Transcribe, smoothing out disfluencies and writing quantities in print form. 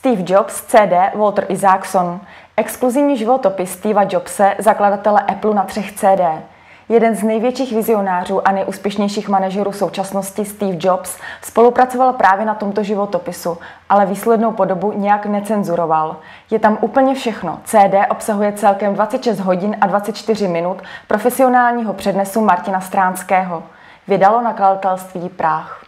Steve Jobs, CD, Walter Isaacson. Exkluzivní životopis Steva Jobse, zakladatele Apple na 3 CD. Jeden z největších vizionářů a nejúspěšnějších manažerů současnosti, Steve Jobs, spolupracoval právě na tomto životopisu, ale výslednou podobu nějak necenzuroval. Je tam úplně všechno. CD obsahuje celkem 26 hodin a 24 minut profesionálního přednesu Martina Stránského. Vydalo nakladatelství Práh.